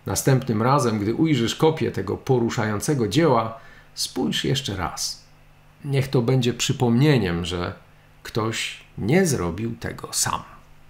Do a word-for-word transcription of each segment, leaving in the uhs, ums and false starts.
Następnym razem, gdy ujrzysz kopię tego poruszającego dzieła, spójrz jeszcze raz. Niech to będzie przypomnieniem, że ktoś nie zrobił tego sam.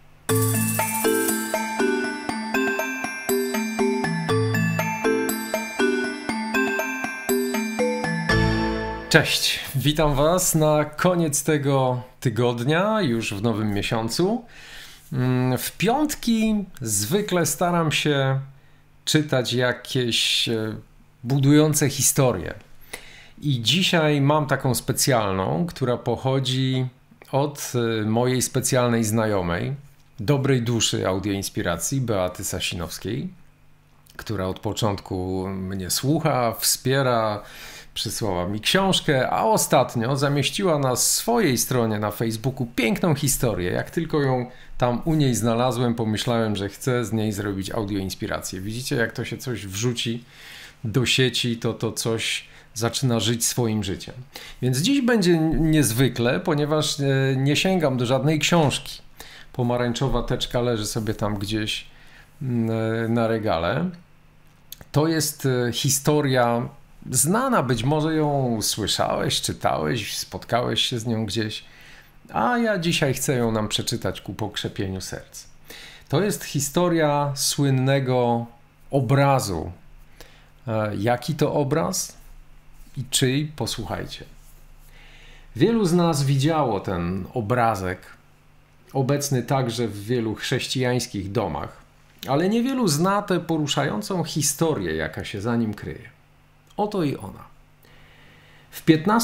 Cześć, witam Was na koniec tego tygodnia, już w nowym miesiącu. W piątki zwykle staram się czytać jakieś budujące historie. I dzisiaj mam taką specjalną, która pochodzi od mojej specjalnej znajomej, dobrej duszy audioinspiracji, Beaty Sasinowskiej, która od początku mnie słucha, wspiera, przysłała mi książkę, a ostatnio zamieściła na swojej stronie na Facebooku piękną historię. Jak tylko ją tam u niej znalazłem, pomyślałem, że chcę z niej zrobić audioinspirację. Widzicie, jak to się coś wrzuci do sieci, to to coś zaczyna żyć swoim życiem. Więc dziś będzie niezwykle, ponieważ nie sięgam do żadnej książki. Pomarańczowa teczka leży sobie tam gdzieś na regale. To jest historia znana, być może ją słyszałeś, czytałeś, spotkałeś się z nią gdzieś, a ja dzisiaj chcę ją nam przeczytać ku pokrzepieniu serc. To jest historia słynnego obrazu. Jaki to obraz i czyj? Posłuchajcie. Wielu z nas widziało ten obrazek, obecny także w wielu chrześcijańskich domach, ale niewielu zna tę poruszającą historię, jaka się za nim kryje. Oto i ona. W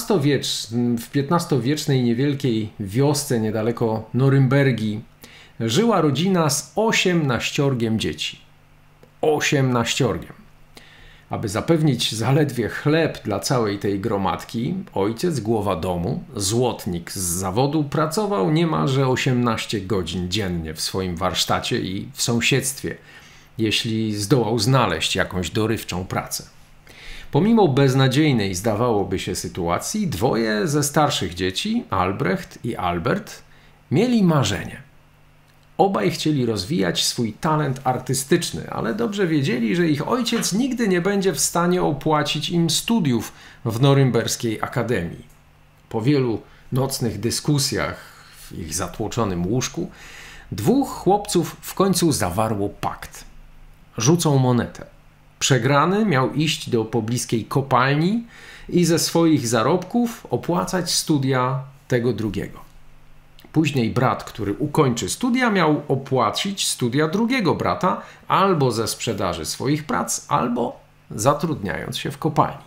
piętnastowiecznej niewielkiej wiosce niedaleko Norymbergi żyła rodzina z osiemnaściorgiem dzieci. Osiemnaściorgiem. Aby zapewnić zaledwie chleb dla całej tej gromadki, ojciec, głowa domu, złotnik z zawodu, pracował niemalże osiemnaście godzin dziennie w swoim warsztacie i w sąsiedztwie, jeśli zdołał znaleźć jakąś dorywczą pracę. Pomimo beznadziejnej, zdawałoby się, sytuacji, dwoje ze starszych dzieci, Albrecht i Albert, mieli marzenie. Obaj chcieli rozwijać swój talent artystyczny, ale dobrze wiedzieli, że ich ojciec nigdy nie będzie w stanie opłacić im studiów w norymberskiej akademii. Po wielu nocnych dyskusjach w ich zatłoczonym łóżku, dwóch chłopców w końcu zawarło pakt. Rzucą monetę. Przegrany miał iść do pobliskiej kopalni i ze swoich zarobków opłacać studia tego drugiego. Później brat, który ukończy studia, miał opłacić studia drugiego brata albo ze sprzedaży swoich prac, albo zatrudniając się w kopalni.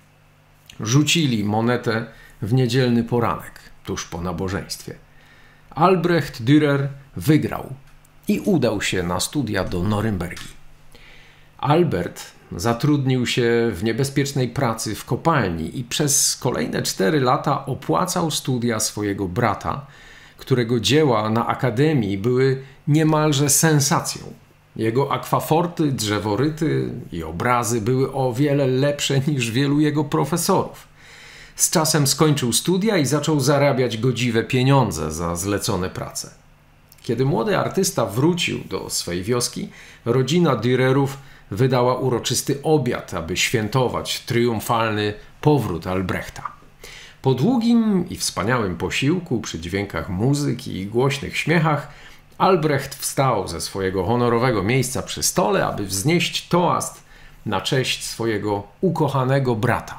Rzucili monetę w niedzielny poranek, tuż po nabożeństwie. Albrecht Dürer wygrał i udał się na studia do Norymbergi. Albert zatrudnił się w niebezpiecznej pracy w kopalni i przez kolejne cztery lata opłacał studia swojego brata, którego dzieła na akademii były niemalże sensacją. Jego akwaforty, drzeworyty i obrazy były o wiele lepsze niż wielu jego profesorów. Z czasem skończył studia i zaczął zarabiać godziwe pieniądze za zlecone prace. Kiedy młody artysta wrócił do swej wioski, rodzina Dürerów wydała uroczysty obiad, aby świętować triumfalny powrót Albrechta. Po długim i wspaniałym posiłku, przy dźwiękach muzyki i głośnych śmiechach, Albrecht wstał ze swojego honorowego miejsca przy stole, aby wznieść toast na cześć swojego ukochanego brata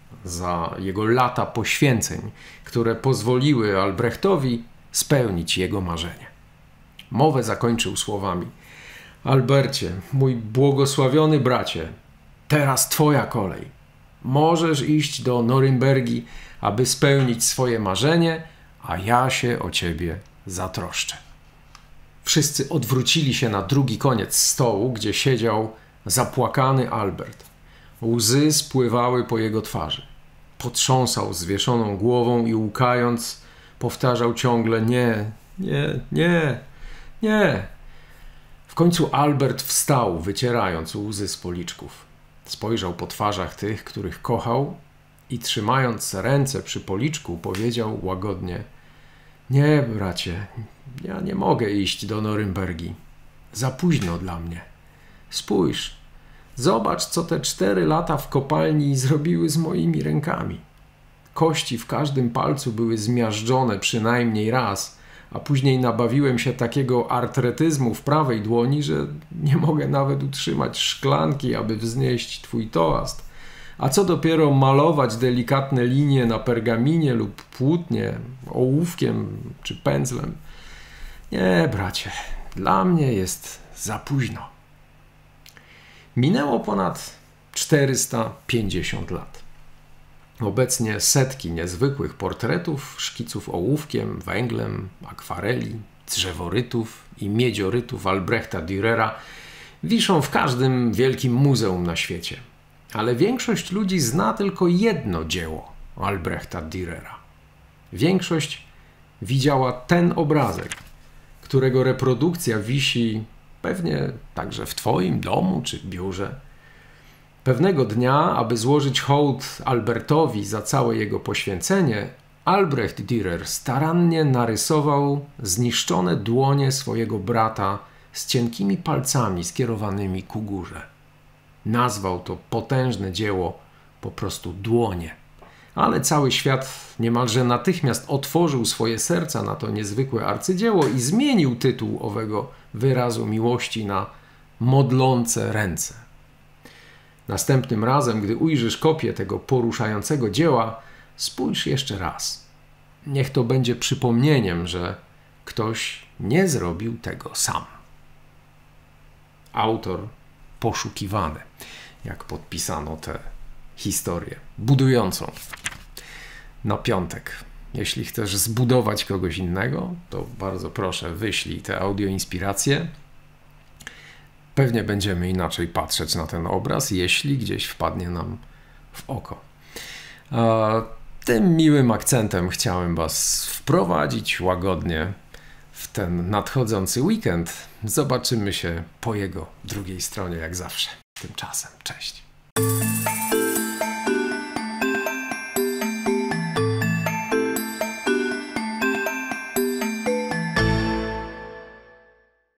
za jego lata poświęceń, które pozwoliły Albrechtowi spełnić jego marzenie. Mowę zakończył słowami: Albercie, mój błogosławiony bracie, teraz twoja kolej. Możesz iść do Norymbergi, aby spełnić swoje marzenie, a ja się o ciebie zatroszczę. Wszyscy odwrócili się na drugi koniec stołu, gdzie siedział zapłakany Albert. Łzy spływały po jego twarzy. Potrząsał zwieszoną głową i łkając powtarzał ciągle: nie, nie, nie, nie. W końcu Albert wstał, wycierając łzy z policzków. Spojrzał po twarzach tych, których kochał i trzymając ręce przy policzku powiedział łagodnie: nie, bracie, ja nie mogę iść do Norymbergi. Za późno dla mnie. Spójrz, Zobacz, co te cztery lata w kopalni zrobiły z moimi rękami. Kości w każdym palcu były zmiażdżone przynajmniej raz, a później nabawiłem się takiego artretyzmu w prawej dłoni, że nie mogę nawet utrzymać szklanki, aby wznieść twój toast. A co dopiero malować delikatne linie na pergaminie lub płótnie, ołówkiem czy pędzlem. Nie, bracie, dla mnie jest za późno. Minęło ponad czterysta pięćdziesiąt lat. Obecnie setki niezwykłych portretów, szkiców ołówkiem, węglem, akwareli, drzeworytów i miedziorytów Albrechta Dürera wiszą w każdym wielkim muzeum na świecie. Ale większość ludzi zna tylko jedno dzieło Albrechta Dürera. Większość widziała ten obrazek, którego reprodukcja wisi pewnie także w twoim domu czy biurze. Pewnego dnia, aby złożyć hołd Albertowi za całe jego poświęcenie, Albrecht Dürer starannie narysował zniszczone dłonie swojego brata z cienkimi palcami skierowanymi ku górze. Nazwał to potężne dzieło po prostu Dłonie. Ale cały świat niemalże natychmiast otworzył swoje serca na to niezwykłe arcydzieło i zmienił tytuł owego wyrazu miłości na Modlące ręce. Następnym razem, gdy ujrzysz kopię tego poruszającego dzieła, spójrz jeszcze raz. Niech to będzie przypomnieniem, że ktoś nie zrobił tego sam. Autor poszukiwany, jak podpisano tę historię budującą. Na piątek. Jeśli chcesz zbudować kogoś innego, to bardzo proszę, wyślij te audioinspiracje. Pewnie będziemy inaczej patrzeć na ten obraz, jeśli gdzieś wpadnie nam w oko. A tym miłym akcentem chciałem Was wprowadzić łagodnie w ten nadchodzący weekend. Zobaczymy się po jego drugiej stronie, jak zawsze. Tymczasem, cześć.